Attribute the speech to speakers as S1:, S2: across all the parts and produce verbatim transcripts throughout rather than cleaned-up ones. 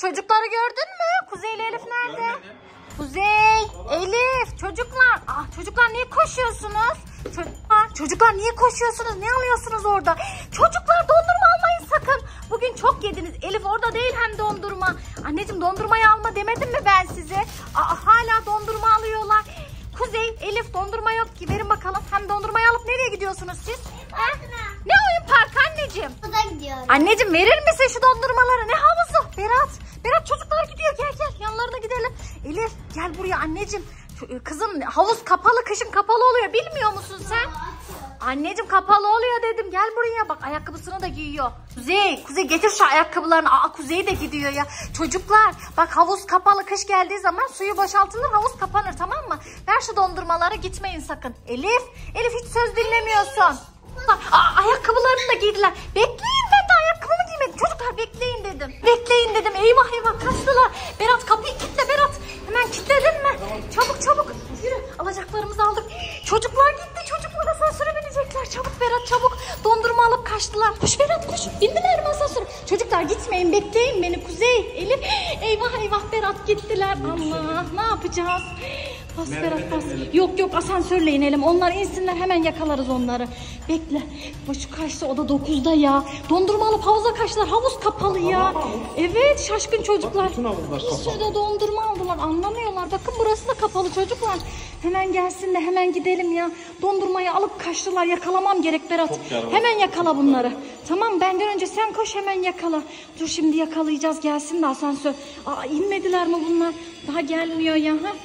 S1: çocukları gördün mü? Kuzey ile Elif nerede?
S2: Görmedim.
S1: Kuzey, Elif, çocuklar. Ah, çocuklar niye koşuyorsunuz? Çocuklar, çocuklar niye koşuyorsunuz? Ne alıyorsunuz orada? Çocuklar dondurma almayın sakın. Bugün çok yediniz. Elif orada değil hem dondurma. Anneciğim dondurmayı alma demedim mi ben size? Aa, hala dondurma alıyorlar. Kuzey, Elif dondurma yok ki. Verin bakalım. Hem dondurmayı alıp nereye gidiyorsunuz siz? Ha? Ne oyun parkı anneciğim?
S3: Havuza gidiyorum.
S1: Anneciğim verir misin şu dondurmaları? Ne havuzu? Berat. Berat çocuklar gidiyor. Gel gel yanlarına gidelim. Elif gel buraya anneciğim. Şu, kızım havuz kapalı, kışın kapalı oluyor. Bilmiyor musun sen? Anneciğim kapalı oluyor dedim. Gel buraya bak, ayakkabısını da giyiyor. Kuzey, Kuzey getir şu ayakkabılarını. Aa, Kuzey de gidiyor ya. Çocuklar bak, havuz kapalı, kış geldiği zaman suyu boşaltılır, havuz kapanır, tamam mı? Ver şu dondurmaları, gitmeyin sakın. Elif, Elif hiç söz dinlemiyorsun. Aa, ayakkabılarını da giydiler. Bekleyin, ben de ayakkabımı giymedim. Çocuklar bekleyin dedim. Bekleyin dedim. Eyvah eyvah kaçtılar. Berat kapıyı kilitle Berat. Hemen kilitledin mi? Çabuk çabuk. Yürü, alacaklarımızı aldık. Çocuklar gitti. Çocuklar asansöre binecekler. Çabuk Berat çabuk. Dondurma alıp kaçtılar. Koş Berat koş. Bindiler mi asansöre? Çocuklar gitmeyin, bekleyin beni. Kuzey, Elif. Eyvah eyvah Berat gittiler. Allah, ne yapacağız? Bas Berat bas. Yok yok, asansörle inelim. Onlar insinler, hemen yakalarız onları. Bekle. Başı kaçtı, o da dokuzda ya. Dondurma alıp havuza kaçtılar. Havuz kapalı ya. Evet, şaşkın çocuklar.
S2: Bütün havuzlar
S1: Bir
S2: kapalı.
S1: sürü de dondurma aldılar. Anlamıyorlar. Bakın burası da kapalı çocuklar. Hemen gelsin de hemen gidelim ya. Dondurmayı alıp kaçtılar. Yakalamam gerek Berat. Hemen yakala bunları. Tamam, benden önce sen koş, hemen yakala. Dur şimdi yakalayacağız, gelsin de asansör. Aa, inmediler mi bunlar? Daha gelmiyor ya. Ha?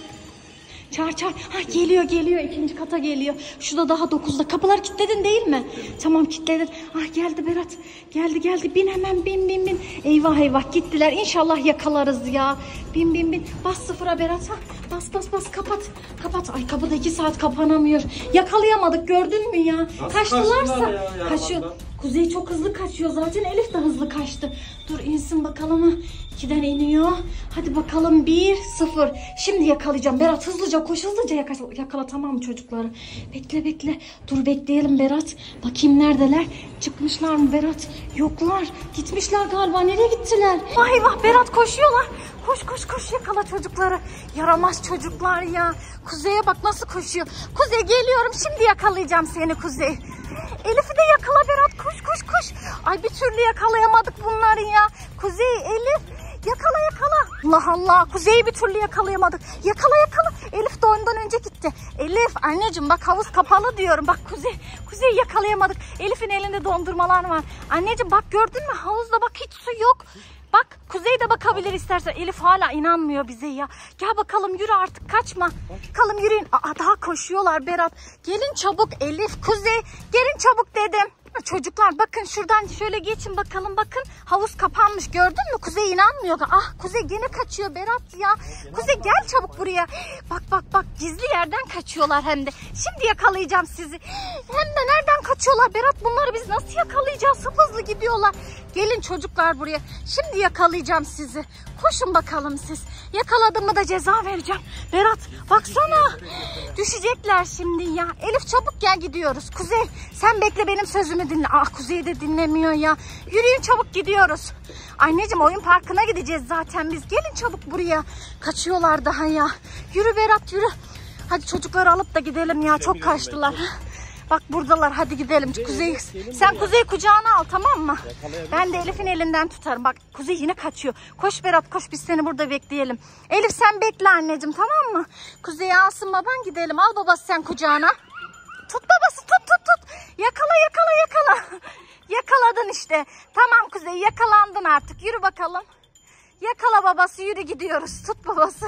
S1: Çağır çağır. Ha, geliyor geliyor, ikinci kata geliyor. Şurada daha dokuzda. Kapıları kilitledin değil mi? Tamam kilitledin. Ah, geldi Berat. Geldi geldi. Bin hemen, bin bin bin. Eyvah eyvah gittiler. İnşallah yakalarız ya. Bin bin bin. Bas sıfıra Berat. Ha. Bas bas bas, kapat. Kapat. Ay, kapı da iki saat kapanamıyor. Yakalayamadık, gördün mü ya?
S2: Nasıl
S1: Kaçtılarsa.
S2: kaçtılar ya,
S1: Kaçıyor. Kuzey çok hızlı kaçıyor. Zaten Elif de hızlı kaçtı. Dur insin bakalım. Ha. İkiden iniyor. Hadi bakalım, bir sıfır. Şimdi yakalayacağım. Berat hızlıca koş, hızlıca yakala, yakala tamam mı çocukları? Bekle bekle. Dur bekleyelim Berat. Bakayım neredeler? Çıkmışlar mı Berat? Yoklar. Gitmişler galiba. Nereye gittiler? Vay vah, Berat koşuyorlar. Koş koş koş, yakala çocukları. Yaramaz çocuklar ya. Kuzey'e bak nasıl koşuyor. Kuzey geliyorum, şimdi yakalayacağım seni Kuzey. Elif'i de yakala Berat, koş koş koş. Ay bir türlü yakalayamadık bunları ya. Kuzey, Elif yakala yakala. Allah Allah, Kuzey'i bir türlü yakalayamadık. Yakala yakala. Elif de ondan önce gitti. Elif anneciğim bak, havuz kapalı diyorum. Bak Kuzey, Kuzey'i yakalayamadık. Elif'in elinde dondurmalar var. Anneciğim bak, gördün mü havuzda, bak hiç su yok. Bak Kuzey de bakabilir istersen. Elif hala inanmıyor bize ya. Gel bakalım, yürü artık, kaçma. Bakalım yürüyün. Aa, daha koşuyorlar Berat. Gelin çabuk Elif, Kuzey. Gelin çabuk dedim. Çocuklar bakın, şuradan şöyle geçin bakalım, bakın havuz kapanmış, gördün mü? Kuzey inanmıyor. Ah, Kuzey gene kaçıyor Berat ya. Kuzey gel çabuk buraya. Bak bak bak, gizli yerden kaçıyorlar hem de. Şimdi yakalayacağım sizi. Hem de nereden kaçıyorlar Berat, bunları biz nasıl yakalayacağız? Hızlı gidiyorlar. Gelin çocuklar buraya. Şimdi yakalayacağım sizi. Koşun bakalım siz. Yakaladım mı da ceza vereceğim. Berat baksana. Düşecekler şimdi ya. Elif çabuk gel, gidiyoruz. Kuzey sen bekle, benim sözümü dinle. Ah, Kuzey de dinlemiyor ya. Yürüyün çabuk, gidiyoruz. Anneciğim oyun parkına gideceğiz zaten biz. Gelin çabuk buraya. Kaçıyorlar daha ya. Yürü Berat yürü. Hadi çocukları alıp da gidelim ya. Çok kaçtılar. Bak buradalar, hadi gidelim. Kuzey, sen Kuzey kucağına al, tamam mı? Ben de Elif'in elinden tutarım. Bak Kuzey yine kaçıyor. Koş Berat koş, biz seni burada bekleyelim. Elif sen bekle anneciğim, tamam mı? Kuzey'i alsın baban, gidelim. Al babası sen kucağına. Tut babası, tut tut tut. Yakala yakala yakala. Yakaladın işte. Tamam Kuzey, yakalandın artık. Yürü bakalım. Yakala babası, yürü gidiyoruz. Tut babası.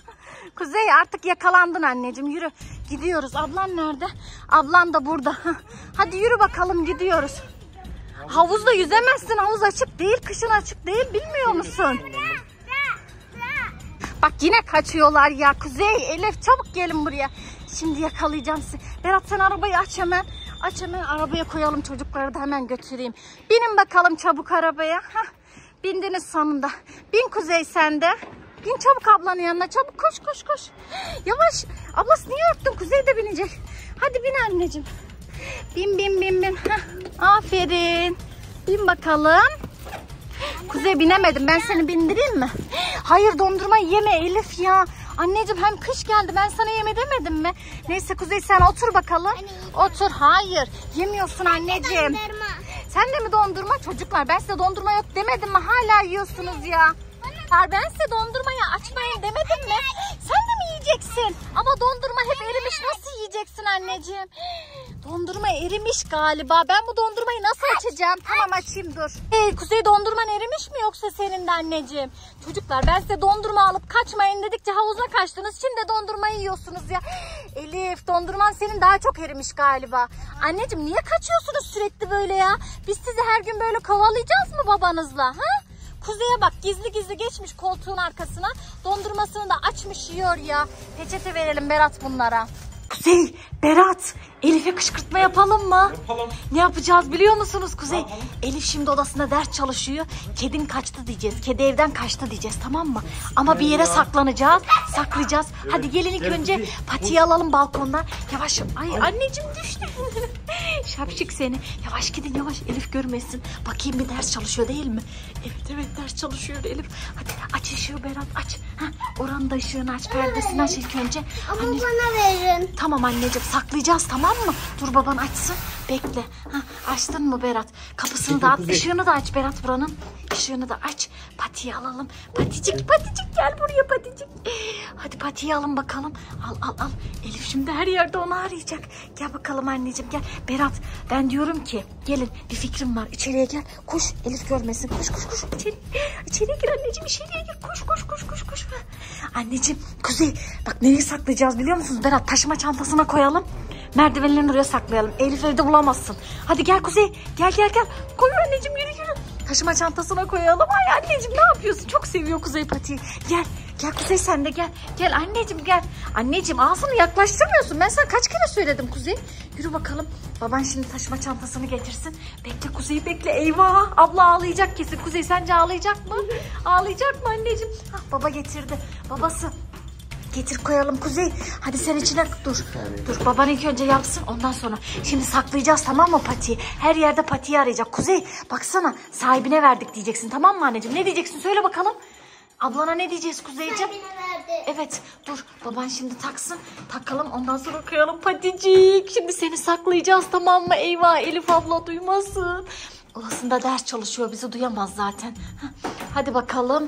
S1: Kuzey artık yakalandın anneciğim, yürü. Gidiyoruz. Ablan nerede? Ablan da burada. Hadi yürü bakalım, gidiyoruz. Havuzda yüzemezsin, havuz açık değil, kışın açık değil, bilmiyor musun? Bak yine kaçıyorlar ya. Kuzey, Elif çabuk gelin buraya. Şimdi yakalayacağım sizi. Berat sen arabayı aç hemen. Aç hemen, arabaya koyalım, çocukları da hemen götüreyim. Binin bakalım çabuk arabaya. Hah, bindiniz sonunda. Bin Kuzey sen de. Bin çabuk ablanın yanına, çabuk koş koş koş. Yavaş, ablası niye örttün? Kuzey de binecek. Hadi bin anneciğim. Bin bin bin bin. Heh, aferin. Bin bakalım. Kuzey binemedim, ben seni bindireyim mi? Hayır, dondurma yeme Elif ya. Anneciğim hem kış geldi, ben sana yeme demedim mi? Neyse Kuzey sen otur bakalım. Otur. Hayır yemiyorsun anneciğim. Sen de mi dondurma? Çocuklar ben size dondurma yok demedim mi? Hala yiyorsunuz ya. Ben size dondurmayı açmayın demedim mi? Sen de mi yiyeceksin? Ama dondurma hep erimiş, nasıl yiyeceksin anneciğim? Dondurma erimiş galiba. Ben bu dondurmayı nasıl açacağım? Tamam açayım dur. Hey Kuzey, dondurman erimiş mi yoksa senin de anneciğim? Çocuklar ben size dondurma alıp kaçmayın dedikçe havuza kaçtınız. Şimdi dondurmayı yiyorsunuz ya. Elif, dondurman senin daha çok erimiş galiba. Anneciğim niye kaçıyorsunuz sürekli böyle ya? Biz sizi her gün böyle kovalayacağız mı babanızla? Ha? Kuzey'e bak, gizli gizli geçmiş koltuğun arkasına. Dondurmasını da açmış yiyor ya. Peçete verelim Berat bunlara. Kuzey, Berat, Elif'e kışkırtma yapalım mı?
S2: Yapalım.
S1: Ne yapacağız biliyor musunuz Kuzey? Elif şimdi odasında ders çalışıyor. Kedin kaçtı diyeceğiz. Kedi evden kaçtı diyeceğiz, tamam mı? Ama bir yere saklanacağız. Saklayacağız. Evet, hadi gelin ilk evet, önce evet. patiyi alalım balkondan. Yavaş. Ay anneciğim düştü. Şapşık seni. Yavaş gidin yavaş. Elif görmesin. Bakayım bir ders çalışıyor değil mi? Evet evet ders çalışıyor Elif. Hadi aç ışığı Berat aç. Heh, oranın da ışığını aç. Perdesini aç ilk önce.
S3: Ama
S1: Anne...
S3: bana verin.
S1: Tamam anneciğim saklayacağız, tamam mı? Dur baban açsın. Bekle. Heh, açtın mı Berat? Kapısını da aç. Işığını da aç Berat buranın. Işığını da aç. Patiyi alalım. Paticik paticik gel buraya paticik. Hadi patiyi alın bakalım. Al al al. Elif şimdi her yerde onu arayacak. Gel bakalım anneciğim gel. Berat ben diyorum ki gelin, bir fikrim var. İçeriye gel. Koş Elif görmesin. Koş koş koş. İçeri. İçeriye gir anneciğim, içeriye gir. Koş koş koş koş koş. Anneciğim Kuzey bak nereye saklayacağız biliyor musunuz Berat? Taşıma çantasına koyalım. Merdivenlerin oraya saklayalım. Elif evde bulamazsın. Hadi gel Kuzey. Gel gel gel. Koy anneciğim, yürü yürü. Taşıma çantasına koyalım. Ay anneciğim ne yapıyorsun? Çok seviyor Kuzey patiyi. Gel. Gel Kuzey sen de gel. Gel anneciğim gel. Anneciğim ağzını yaklaştırmıyorsun. Ben sana kaç kere söyledim Kuzey. Yürü bakalım. Baban şimdi taşıma çantasını getirsin. Bekle Kuzey bekle. Eyvah. Abla ağlayacak kesin. Kuzey sence ağlayacak mı? Ağlayacak mı anneciğim? Hah, baba getirdi. Babası. Getir koyalım Kuzey. Hadi sen içine dur. Dur baban ilk önce yapsın, ondan sonra. Şimdi saklayacağız tamam mı patiyi? Her yerde patiyi arayacak. Kuzey baksana sahibine verdik diyeceksin, tamam mı anneciğim? Ne diyeceksin söyle bakalım. Ablana ne diyeceğiz Kuzeyciğim? Evet dur baban şimdi taksın. Takalım ondan sonra koyalım paticik. Şimdi seni saklayacağız tamam mı? Eyvah Elif abla duymasın. Odasında ders çalışıyor, bizi duyamaz zaten. Hadi bakalım.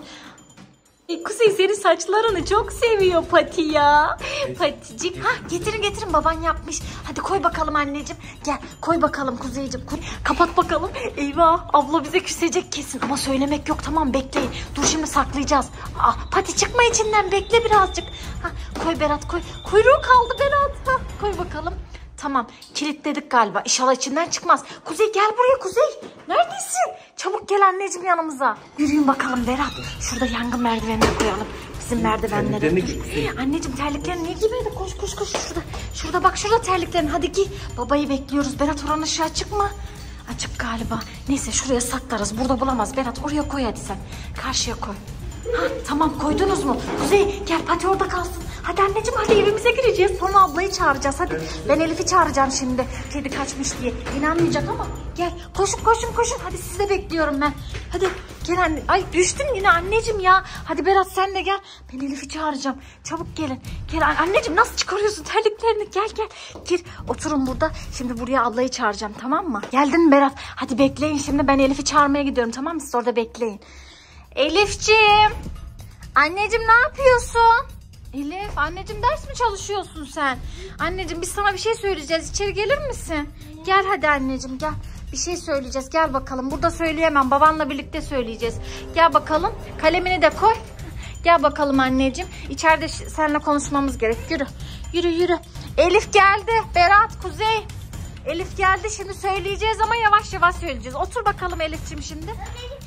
S1: E, Kuzey senin saçlarını çok seviyor Pati ya. Paticik. Ha getirin getirin baban yapmış. Hadi koy bakalım anneciğim. Gel koy bakalım Kuzeyciğim. Koy. Kapat bakalım. Eyvah abla bize küsecek kesin. Ama söylemek yok, tamam bekleyin. Dur şimdi saklayacağız. Ah, Pati çıkma içinden, bekle birazcık. Ha, koy Berat koy. Kuyruğu kaldı Berat. Ha, koy bakalım. Tamam kilitledik galiba. İnşallah içinden çıkmaz. Kuzey gel buraya Kuzey. Neredesin? Çabuk gel anneciğim yanımıza. Yürüyün bakalım Berat. Şurada yangın merdivenine koyalım. Bizim merdivenlere. Anneciğim terliklerini niye giymedin? Koş koş koş şurada. Şurada bak şurada terliklerini. Hadi giy. Babayı bekliyoruz. Berat oranın ışığı açık mı? Açık galiba. Neyse şuraya saklarız. Burada bulamaz. Berat oraya koy hadi sen. Karşıya koy. Ha, tamam koydunuz mu? Kuzey gel Pati orada kalsın. Hadi anneciğim hadi evimize gireceğiz. Sonra ablayı çağıracağız hadi. Ben Elif'i çağıracağım şimdi. Kedi kaçmış diye. İnanmayacak ama. Gel koşun koşun koşun. Hadi sizi de bekliyorum ben. Hadi gel anne. Ay düştün yine anneciğim ya. Hadi Berat sen de gel. Ben Elif'i çağıracağım. Çabuk gelin. Gel anneciğim nasıl çıkarıyorsun terliklerini? Gel gel. Gir oturun burada. Şimdi buraya ablayı çağıracağım tamam mı? Geldin mi Berat? Hadi bekleyin şimdi ben Elif'i çağırmaya gidiyorum tamam mı? Siz orada bekleyin. Elifciğim. Anneciğim ne yapıyorsun? Elif anneciğim ders mi çalışıyorsun sen? Anneciğim biz sana bir şey söyleyeceğiz. İçeri gelir misin? Gel hadi anneciğim gel. Bir şey söyleyeceğiz. Gel bakalım. Burada söyleyemem. Babanla birlikte söyleyeceğiz. Gel bakalım. Kalemini de koy. Gel bakalım anneciğim. İçeride seninle konuşmamız gerek. Yürü. Yürü yürü. Elif geldi. Berat, Kuzey. Elif geldi. Şimdi söyleyeceğiz ama yavaş yavaş söyleyeceğiz. Otur bakalım Elifciğim şimdi.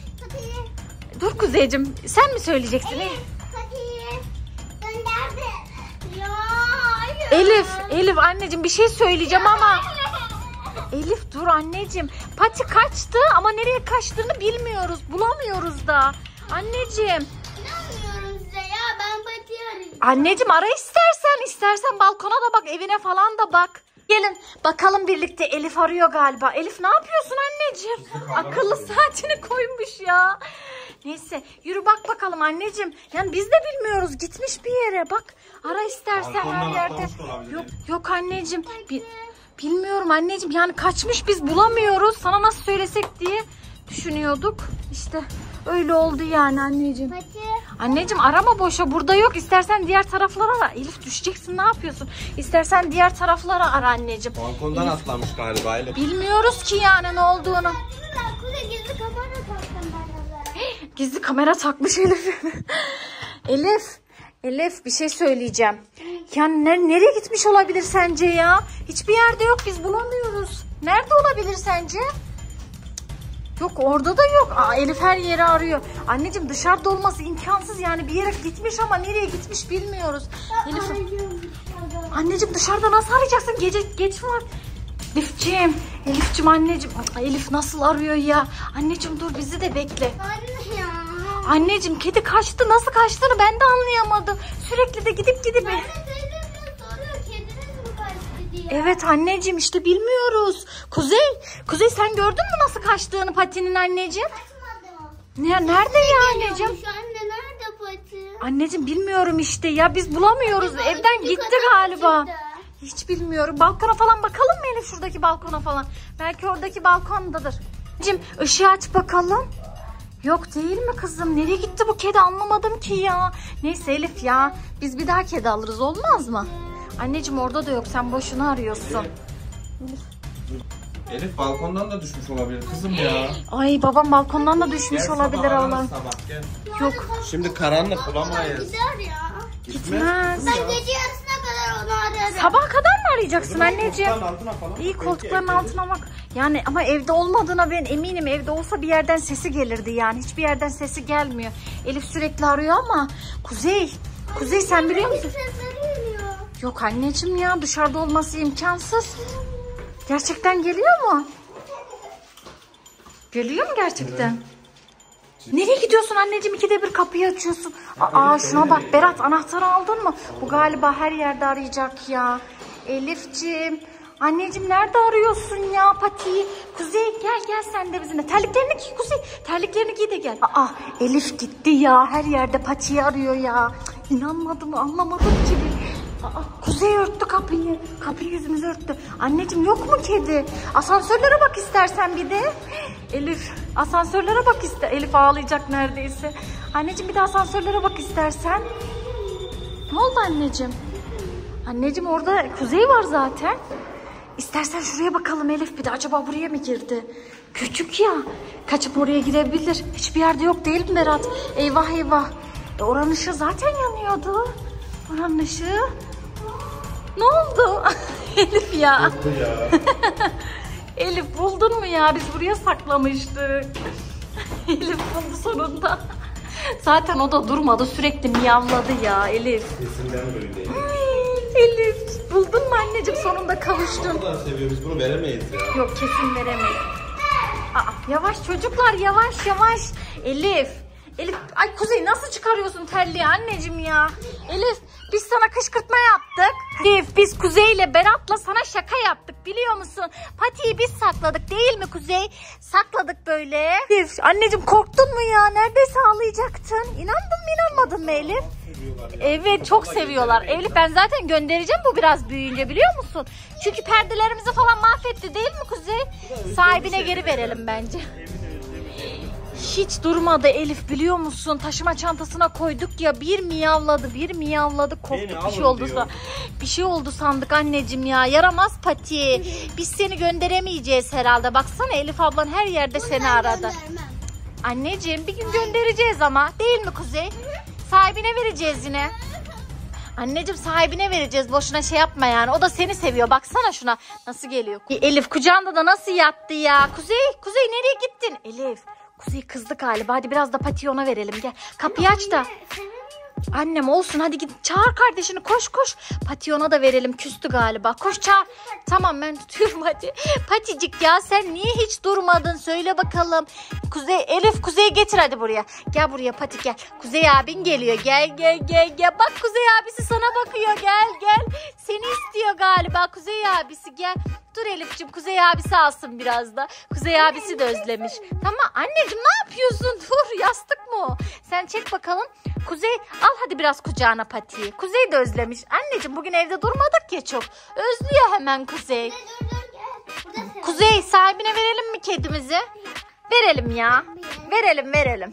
S1: Dur Kuzeyciğim. Sen mi söyleyeceksin?
S3: Elif, Pati'yi gönderdi. Ya, hayır.
S1: Elif, Elif anneciğim bir şey söyleyeceğim ama. Elif dur anneciğim. Pati kaçtı ama nereye kaçtığını bilmiyoruz. Bulamıyoruz da. Anneciğim.
S3: İnanmıyorum size ya. Ben Pati'yi arayacağım.
S1: Anneciğim ara istersen. İstersen balkona da bak. Evine falan da bak. Gelin bakalım birlikte. Elif arıyor galiba. Elif ne yapıyorsun anneciğim? Akıllı saatini koymuş ya. Neyse yürü bak bakalım anneciğim. Yani biz de bilmiyoruz. Gitmiş bir yere bak. Ara istersen
S2: Balkondan
S1: her yerde.
S2: atlamış da olabilir.
S1: Yok yok anneciğim. Bi- bilmiyorum anneciğim. Yani kaçmış biz bulamıyoruz. Sana nasıl söylesek diye düşünüyorduk. İşte öyle oldu yani anneciğim.
S3: Pati.
S1: Anneciğim arama boşa, burada yok. İstersen diğer taraflara ara. Elif düşeceksin, ne yapıyorsun? İstersen diğer taraflara ara anneciğim.
S2: Balkondan
S1: Elif,
S2: atlamış galiba Elif.
S1: bilmiyoruz ki yani ne olduğunu.
S3: Ben kule gizli kamera taktım bana da.
S1: Gizli kamera takmış Elif. Elif, Elif bir şey söyleyeceğim. Yani ne- nereye gitmiş olabilir sence ya? Hiçbir yerde yok, biz bulamıyoruz. Nerede olabilir sence? Yok orada da yok. Aa, Elif her yeri arıyor. Anneciğim dışarıda olması imkansız yani, bir yere gitmiş ama nereye gitmiş bilmiyoruz. Elif, anneciğim dışarıda nasıl arayacaksın? Gece geç var. Elifciğim, Elifciğim anneciğim. Aa, Elif nasıl arıyor ya? Anneciğim dur bizi de bekle.
S3: Anne ya.
S1: Anneciğim kedi kaçtı. Nasıl kaçtığını ben de anlayamadım. Sürekli de gidip gidip.
S3: Anne teyzem de soruyor kediniz mi kaçtı diye.
S1: Evet anneciğim işte bilmiyoruz. Kuzey, Kuzey sen gördün mü nasıl kaçtığını Pati'nin anneciğim?
S3: Kaçmadı.
S1: Ne, nerede ya anneciğim?
S3: Geliyormuş anne, nerede Pati?
S1: Anneciğim bilmiyorum işte ya, biz bulamıyoruz.
S3: Acaba
S1: Evden
S3: üst
S1: gitti
S3: kata
S1: galiba.
S3: çıktı?
S1: Hiç bilmiyorum. Balkona falan bakalım mı Elif, şuradaki balkona falan? Belki oradaki balkondadır. Anneciğim ışığı aç bakalım. Yok değil mi kızım? Nereye gitti bu kedi, anlamadım ki ya. Neyse Elif ya, biz bir daha kedi alırız, olmaz mı? Anneciğim orada da yok, sen boşuna arıyorsun.
S2: Elif balkondan da düşmüş olabilir kızım ya.
S1: Ay babam balkondan da düşmüş
S2: Gel
S1: olabilir
S2: sabah ararız
S1: Allah.
S2: sabah, gel.
S1: Yok
S2: Şimdi karanlık bulamayız.
S3: Gider ya.
S1: gitmez.
S3: Ben gece yarısına kadar onu ararım.
S1: Sabaha kadar mı arayacaksın anneciğim?
S2: Koltukların altına falan.
S1: İyi,
S2: Belki
S1: koltukların
S2: evde-
S1: altına bak. Yani ama evde olmadığına ben eminim. Evde olsa bir yerden sesi gelirdi yani. Hiçbir yerden sesi gelmiyor. Elif sürekli arıyor ama Kuzey, Kuzey sen biliyor musun?
S3: Sesleri geliyor.
S1: Yok anneciğim ya, dışarıda olması imkansız. Gerçekten geliyor mu? Geliyor mu gerçekten? Nereye gidiyorsun anneciğim? İkide bir kapıyı açıyorsun. Aa şuna bak Berat, anahtarı aldın mı? Bu galiba her yerde arayacak ya. Elifciğim. Anneciğim nerede arıyorsun ya Pati'yi? Kuzey gel gel sen de bizimle. Terliklerini giy Kuzey. Terliklerini giy de gel. Aa Elif gitti ya. Her yerde Pati'yi arıyor ya. Cık, İnanmadım, anlamadım ki. Aa, Kuzey örttü kapıyı. Kapıyı yüzümüzü örttü. Anneciğim yok mu kedi? Asansörlere bak istersen bir de. Elif asansörlere bak ister. Elif ağlayacak neredeyse. Anneciğim bir de asansörlere bak istersen. Ne oldu anneciğim? Anneciğim orada Kuzey var zaten. İstersen şuraya bakalım Elif, bir de acaba buraya mı girdi? Küçük ya. Kaçıp oraya girebilir. Hiçbir yerde yok değil mi Berat? Eyvah eyvah. E, oranın ışığı zaten yanıyordu. Oranın ışığı. Ne oldu? Elif ya. Elif buldun mu ya? Biz buraya saklamıştık. Elif buldu sonunda. Zaten o da durmadı. Sürekli miyavladı ya Elif.
S2: Kesinlikle böyle değil.
S1: Ay, Elif buldun mu anneciğim, sonunda kavuştun.
S2: Ne kadar seviyor, biz bunu veremeyiz ya.
S1: Yok kesin veremeyiz. Aa, yavaş çocuklar, yavaş yavaş. Elif. Elif, ay Kuzey nasıl çıkarıyorsun terliği anneciğim ya? Elif biz sana kışkırtma yaptık. Elif biz Kuzey ile Berat'la sana şaka yaptık biliyor musun? Pati'yi biz sakladık değil mi Kuzey? Sakladık böyle. Elif anneciğim korktun mu ya? Neredeyse ağlayacaktın. İnandın mı inanmadın mı Elif? Evet çok seviyorlar. Elif ben zaten göndereceğim bu biraz büyüyünce biliyor musun? Çünkü perdelerimizi falan mahvetti değil mi Kuzey? Sahibine geri verelim bence. Hiç durmadı Elif biliyor musun? Taşıma çantasına koyduk ya, bir miyavladı bir miyavladı, korktuk bir şey oldu.
S2: diyor.
S1: Bir şey oldu sandık anneciğim ya, yaramaz Pati. Biz seni gönderemeyeceğiz herhalde. Baksana Elif ablan her yerde seni aradı.
S3: Göndermem.
S1: Anneciğim bir gün göndereceğiz ama değil mi Kuzey? Sahibine vereceğiz yine. Anneciğim sahibine vereceğiz, boşuna şey yapma yani. O da seni seviyor, baksana şuna nasıl geliyor. Elif kucağında da nasıl yattı ya. Kuzey, Kuzey nereye gittin? Elif, Kuzey kızdı galiba, hadi biraz da Pati'yi ona verelim, gel. Kapıyı aç da. Annem olsun, hadi git çağır kardeşini, koş koş. Pati ona da verelim, küstü galiba. Koş çağır. Tamam ben tutuyorum hadi. Paticik ya sen niye hiç durmadın, söyle bakalım. Kuzey, Elif Kuzey'i getir hadi buraya. Gel buraya Pati gel. Kuzey abin geliyor, gel gel gel gel. Bak Kuzey abisi sana bakıyor, gel gel. Seni istiyor galiba Kuzey abisi, gel. Dur Elif'ciğim, Kuzey abisi alsın biraz da. Kuzey abisi de özlemiş. Tamam anneciğim ne yapıyorsun? Dur, yastık mı o? Sen çek bakalım. Kuzey al hadi biraz kucağına Pati'yi. Kuzey de özlemiş. Anneciğim bugün evde durmadık ya çok. Özlüyor hemen Kuzey. Kuzey sahibine verelim mi kedimizi? Verelim ya. Verelim verelim.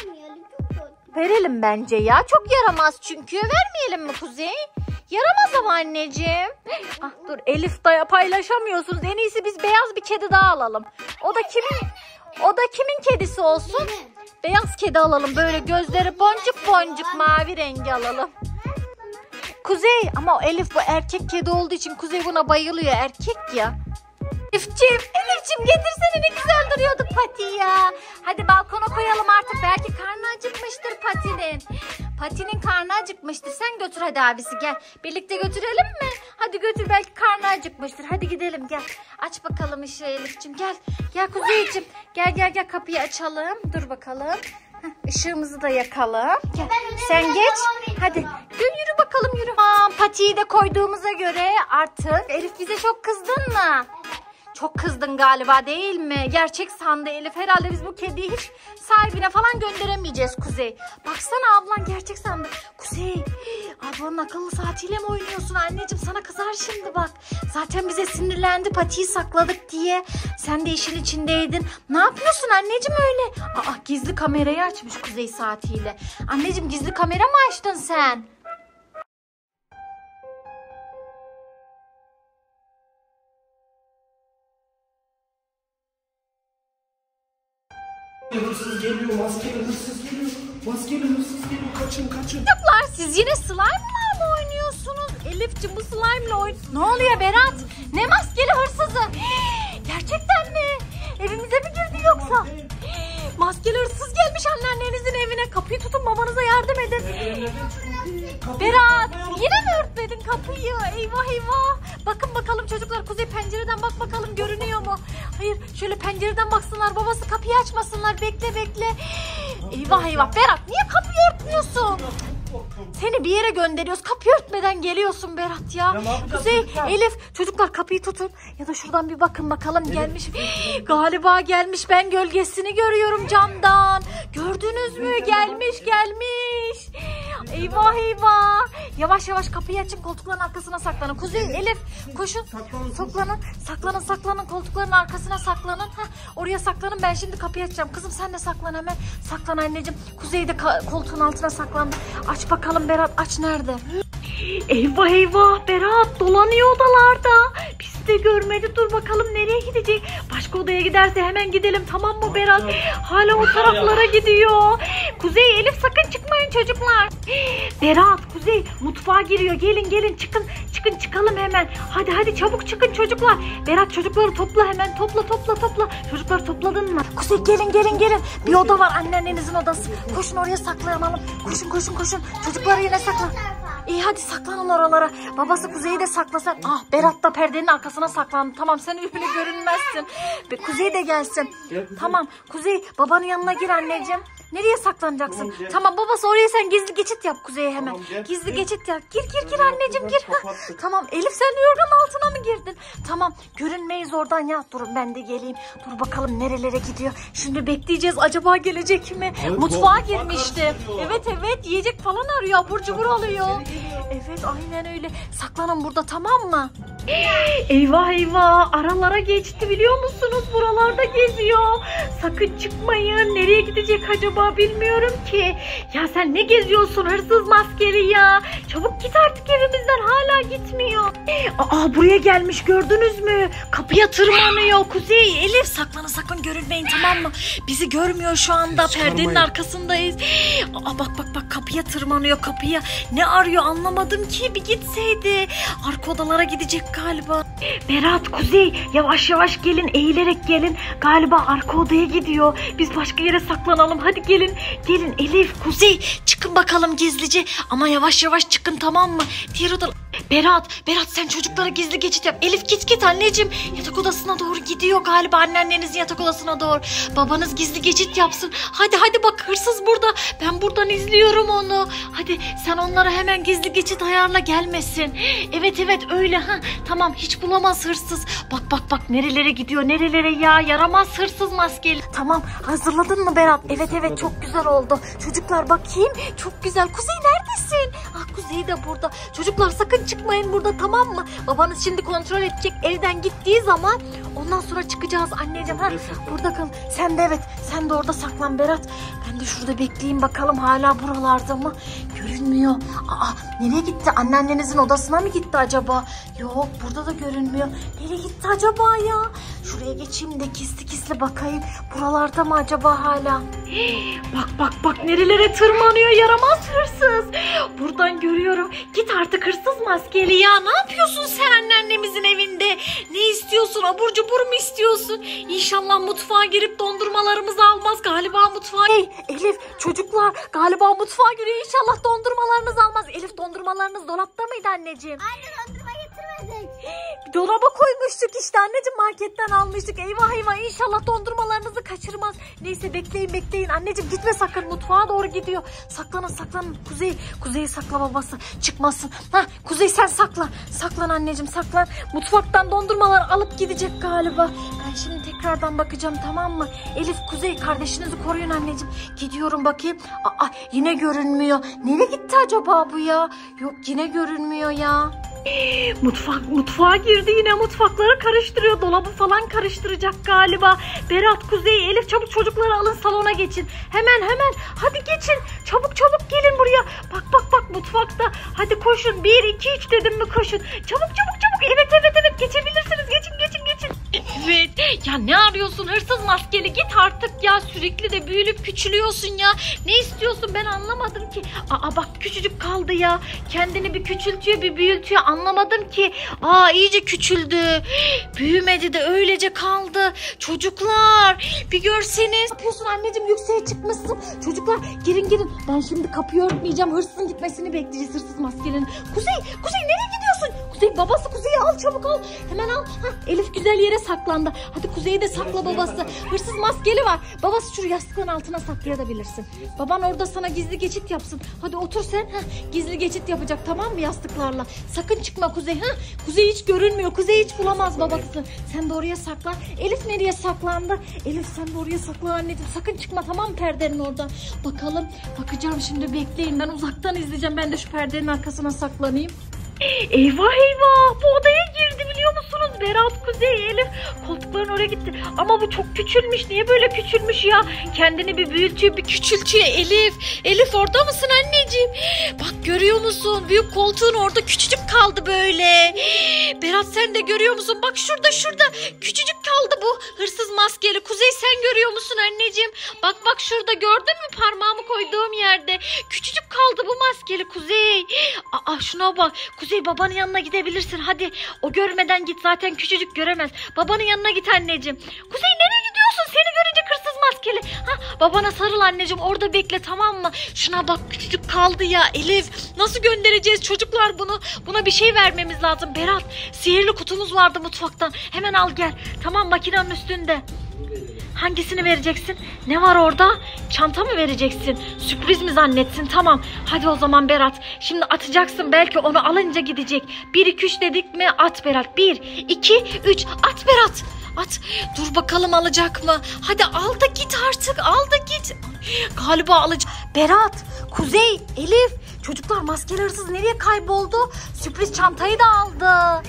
S1: Verelim bence ya. Çok yaramaz çünkü. Vermeyelim mi Kuzey? Yaramaz ama anneciğim. Ah dur Elif daya paylaşamıyorsunuz. En iyisi biz beyaz bir kedi daha alalım. O da kimin? O da kimin kedisi olsun? Beyaz kedi alalım. Böyle gözleri boncuk boncuk mavi rengi alalım. Kuzey ama Elif bu erkek kedi olduğu için Kuzey buna bayılıyor. Erkek ya. Elif'ciğim, Elif'ciğim getirsene, ne güzel duruyorduk Pati ya. Hadi balkona koyalım artık. Belki karnı acıkmıştır Pati'nin. Pati'nin karnı acıkmıştır. Sen götür hadi abisi, gel. Birlikte götürelim mi? Hadi götür, belki karnı acıkmıştır. Hadi gidelim gel. Aç bakalım ışığı Elif'ciğim, gel. Gel Kuzeyciğim. Gel gel gel, kapıyı açalım. Dur bakalım. Heh, ışığımızı da yakalım. Gel. Sen geç. Hadi. Gel, yürü bakalım yürü. Aa, Pati'yi de koyduğumuza göre artık Elif bize çok kızdın mı? Çok kızdın galiba değil mi? Gerçek sandı Elif. Herhalde biz bu kediyi hiç sahibine falan gönderemeyeceğiz Kuzey. Baksana ablan gerçek sandı. Kuzey, ablanın akıllı saatiyle mi oynuyorsun anneciğim? Sana kızar şimdi bak. Zaten bize sinirlendi Pati'yi sakladık diye. Sen de işin içindeydin. Ne yapıyorsun anneciğim öyle? Aa, gizli kamerayı açmış Kuzey saatiyle. Anneciğim gizli kamera mı açtın sen?
S2: Hırsız geliyor, maskeli hırsız geliyor. Maskeli hırsız geliyor, kaçın kaçın.
S1: Çocuklar siz yine slime'la mı oynuyorsunuz? Elif'ciğim bu slime'la oyun... Ne oluyor Berat? Ne maskeli hırsızı? Gerçekten mi? Evimize mi girdi yoksa? Maskeli hırsız gelmiş anneannenizin evine. Kapıyı tutun, babanıza yardım edin. Berat yine mi örtmedin kapıyı? Eyvah eyvah. Bakın bakalım çocuklar, Kuzey pencereden bak bakalım görünüyor mu? Hayır şöyle pencereden baksınlar, babası kapıyı açmasınlar. Bekle bekle. Eyvah eyvah. Berat niye kapıyı örtmüyorsun? Seni bir yere gönderiyoruz. Kapıyı örtmeden geliyorsun Berat ya. ya Kuzey, çocuklar? Elif çocuklar kapıyı tutun. Ya da şuradan bir bakın bakalım Elif, gelmiş. Galiba gelmiş. Ben gölgesini görüyorum camdan. Gördünüz mü? Gelmiş gelmiş. Eyvah eyvah. Yavaş yavaş kapıyı açın, koltukların arkasına saklanın. Kuzey, Elif koşun. Saklanın. Saklanın saklanın. Koltukların arkasına saklanın. Heh, oraya saklanın. Ben şimdi kapıyı açacağım. Kızım sen de saklan hemen. Saklan anneciğim. Kuzey de koltuğun altına saklandı. Aç bakalım Berat, aç, nerede? Eyvah eyvah, Berat dolanıyor odalarda. Bizi de görmedi. Dur bakalım nereye gidecek? Başka odaya giderse hemen gidelim, tamam mı Berat? Hala o taraflara gidiyor. Kuzey, Elif sakın çıkmayın çocuklar. Berat, Kuzey mutfağa giriyor. Gelin gelin, çıkın çıkın çıkalım hemen. Hadi hadi çabuk çıkın çocuklar. Berat çocukları topla hemen, topla topla topla. Çocukları topladın mı? Kuzey gelin gelin gelin. Bir oda var, anneannenizin odası. Koşun oraya saklayalım. Koşun koşun koşun. Çocukları yine sakla. İyi hadi saklanın oralara. Babası Kuzey'i de saklasın. Ah, Berat da perdenin arkasına saklandı. Tamam sen öyle görünmezsin. Kuzey de gelsin. Tamam Kuzey, babanın yanına gir anneciğim. Nereye saklanacaksın? Tamam, tamam babası oraya sen gizli geçit yap Kuzey'e hemen. Tamam, gizli gel. geçit yap. Gir gir gir anneciğim gir. Tamam Elif sen yorganın altına mı girdin? Tamam görünmeyiz oradan ya. Durun ben de geleyim. Dur bakalım nerelere gidiyor. Şimdi bekleyeceğiz, acaba gelecek mi? Evet, mutfağa girmişti. Evet evet yiyecek falan arıyor. Abur cubur alıyor. Evet aynen öyle. Saklanın burada, tamam mı? Eyvah eyvah, aralara geçti biliyor musunuz? Buralarda geziyor. Sakın çıkmayın. Nereye gidecek acaba bilmiyorum ki. Ya sen ne geziyorsun hırsız maskeli ya? Çabuk git artık evimizden, hala gitmiyor. Aa buraya gelmiş, gördünüz mü? Kapıya tırmanıyor. Kuzey, Elif saklanın, sakın görünmeyin, tamam mı? Bizi görmüyor şu anda, perdenin arkasındayız. Aa bak bak bak, kapıya tırmanıyor, kapıya. Ne arıyor anlamadım ki, bir gitseydi. Arka odalara gidecek galiba. Berat, Kuzey yavaş yavaş gelin, eğilerek gelin. Galiba arka odaya gidiyor. Biz başka yere saklanalım, hadi gelin. Gelin Elif, Kuzey çık. çıkın bakalım gizlice. Ama yavaş yavaş çıkın, tamam mı? Diğer oda... Berat, Berat sen çocuklara gizli geçit yap. Elif git git anneciğim. Yatak odasına doğru gidiyor galiba, anneannenizin yatak odasına doğru. Babanız gizli geçit yapsın. Hadi hadi bak, hırsız burada. Ben buradan izliyorum onu. Hadi sen onlara hemen gizli geçit ayarla, gelmesin. Evet evet öyle ha. Tamam, hiç bulamaz hırsız. Bak bak bak nerelere gidiyor, nerelere ya. Yaramaz hırsız maskeli. Tamam, hazırladın mı Berat? Evet evet çok güzel oldu. Çocuklar bakayım, çok güzel. Kuzey neredesin? Ah, Kuzey de burada. Çocuklar sakın çıkmayın burada, tamam mı? Babanız şimdi kontrol edecek, evden gittiği zaman ondan sonra çıkacağız anneciğim. Ha, burada kal. Sen de evet, sen de orada saklan Berat. Ben de şurada bekleyeyim bakalım, hala buralarda mı? Görünmüyor. Aa, nereye gitti? Anneannenizin odasına mı gitti acaba? Yok, burada da görünmüyor. Nereye gitti acaba ya? Şuraya geçeyim de gizli gizli bakayım. Buralarda mı acaba hala? Hii, bak bak bak nerelere tırmanıyor yaramaz hırsız. Buradan görüyorum. Git artık hırsız maskeli ya. Ne yapıyorsun sen anneannemizin evinde? Ne istiyorsun? Abur cubur mu istiyorsun? İnşallah mutfağa girip dondurmalarımızı almaz. Galiba mutfağa... Hey Elif, çocuklar galiba mutfağa giriyor. İnşallah dondurmalarınızı almaz. Elif, dondurmalarınız dolapta mıydı anneciğim?
S3: Anne dondurma getirmedik.
S1: Dolaba koymuştuk işte anneciğim, marketten almıştık. Eyvah eyvah, inşallah dondurmalarınızı kaçırmaz. Neyse bekleyin bekleyin anneciğim, gitme sakın, mutfağa doğru gidiyor. Saklanın saklanın. Kuzey, Kuzey'i sakla babası, çıkmasın. Hah, Kuzey sen sakla. Saklan anneciğim saklan. Mutfaktan dondurmalar alıp gidecek galiba. Ben şimdi tekrardan bakacağım, tamam mı? Elif, Kuzey kardeşinizi koruyun anneciğim. Gidiyorum bakayım. Aa, yine görünmüyor. Nereye gitti acaba bu ya? Yok, yine görünmüyor ya. Mutfak mutfağa girdi, yine mutfakları karıştırıyor, dolabı falan karıştıracak galiba. Berat, Kuzey, Elif çabuk çocukları alın, salona geçin. Hemen hemen hadi geçin, çabuk çabuk gelin buraya. Bak bak bak mutfakta, hadi koşun, bir iki üç dedim mi koşun. Çabuk çabuk çabuk, evet evet evet geçebilirsiniz, geçin geçin geçin. Evet ya, ne arıyorsun hırsız maskeli, git artık ya, sürekli de büyülüp küçülüyorsun ya. Ne istiyorsun ben anlamadım ki. Aa bak küçücük kaldı ya, kendini bir küçültüyor bir büyütüyor, anlamadım ki. Aa iyice küçüldü, büyümedi de öylece kaldı. Çocuklar bir görseniz. Ne yapıyorsun anneciğim, yükseğe çıkmışsın. Çocuklar girin girin, ben şimdi kapıyı örtmeyeceğim, hırsızın gitmesini bekleyeceğiz, hırsız maskelinin. Kuzey Kuzey nereye gidiyorsun? Kuzey, babası Kuzey'i al çabuk al, hemen al. Hah, Elif güzel yere saklandı. Hadi Kuzey'i de sakla babası. Hırsız maskeli var. Babası şu yastığın altına saklayabilirsin. Baban orada sana gizli geçit yapsın. Hadi otur sen. Heh, gizli geçit yapacak, tamam mı, yastıklarla. Sakın çıkma Kuzey. Heh, Kuzey hiç görünmüyor. Kuzey hiç bulamaz babası. Sen de oraya saklan. Elif nereye saklandı? Elif sen de oraya saklan anneciğim. Sakın çıkma, tamam mı, perdenin oradan. Bakalım. Bakacağım şimdi, bekleyin. Ben uzaktan izleyeceğim. Ben de şu perdenin arkasına saklanayım. Eyvah eyvah, bu odaya girdi biliyor musunuz? Berat, Kuzey, Elif koltukların oraya gitti. Ama bu çok küçülmüş. Niye böyle küçülmüş ya? Kendini bir büyütüyor bir küçültüyor. Elif, Elif orada mısın anneciğim? Bak görüyor musun? Büyük koltuğun orada küçücük kaldı böyle. Berat sen de görüyor musun? Bak şurada şurada küçücük kaldı bu hırsız maskeli. Kuzey sen görüyor musun anneciğim? Bak bak şurada, gördün mü parmağımı koyduğum yerde? Küçücük kaldı bu maskeli Kuzey. Aa şuna bak. Kuzey babanın yanına gidebilirsin hadi. O görmeden git, zaten küçücük göremez. Babanın yanına git anneciğim. Kuzey nereye gidiyorsun? Seni görünce hırsız maskeli. Ha, babana sarıl anneciğim, orada bekle, tamam mı? Şuna bak küçücük kaldı ya Elif. Nasıl göndereceğiz çocuklar bunu? Buna bir şey vermemiz lazım. Berat, sihirli kutumuz vardı mutfaktan. Hemen al gel. Tamam, makinenin üstünde. Hangisini vereceksin? Ne var orada? Çanta mı vereceksin? Sürpriz mi zannetsin? Tamam. Hadi o zaman Berat. Şimdi atacaksın. Belki onu alınca gidecek. bir iki üç dedik mi? At Berat. bir iki üç. At Berat. At. Dur bakalım alacak mı? Hadi al da git artık. Al da git. Galiba alacak. Berat, Kuzey, Elif. Çocuklar, maskeli hırsız nereye kayboldu? Sürpriz çantayı da aldı.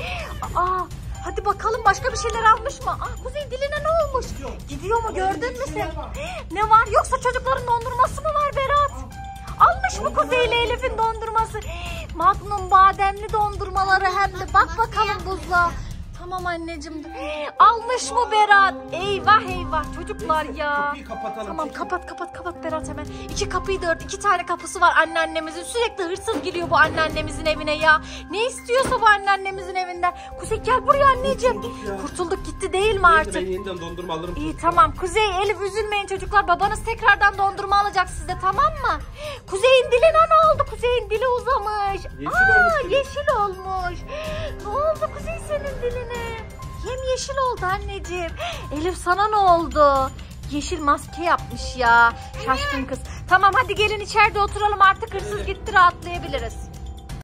S1: Aa. Hadi bakalım başka bir şeyler almış mı? Ah Kuzey, diline ne olmuş? Gidiyor mu, gördün mü sen? Ne var? Yoksa çocukların dondurması mı var Berat? Almış mı Kuzey ile Elif'in dondurması? Magnum bademli dondurmaları hem de. Bak bakalım buzla. Tamam anneciğim. Almış mı Berat? Eyvah eyvah çocuklar ya.
S2: Kapıyı kapatalım.
S1: Tamam
S2: Çekil.
S1: kapat kapat kapat Berat hemen. İki kapıyı da ört. İki tane kapısı var anneannemizin. Sürekli hırsız giriyor bu anneannemizin evine ya. Ne istiyorsa bu anneannemizin evinden. Kuzey gel buraya anneciğim.
S2: Kurtulduk ya.
S1: Kurtulduk gitti değil mi
S2: Neyse,
S1: artık?
S2: ben yeniden dondurma alırım.
S1: İyi tamam. Kuzey, Elif üzülmeyin çocuklar. Babanız tekrardan dondurma alacak size tamam mı? Kuzey'in diline ne oldu? Kuzey'in dili uzamış.
S2: Yeşil
S1: Aa,
S2: olmuş dili.
S1: yeşil olmuş. Ne oldu Kuzey senin diline? Yemyeşil oldu anneciğim. Elif sana ne oldu? Yeşil maske yapmış ya. Şaşkın kız. Tamam hadi gelin içeride oturalım artık hırsız gitti rahatlayabiliriz.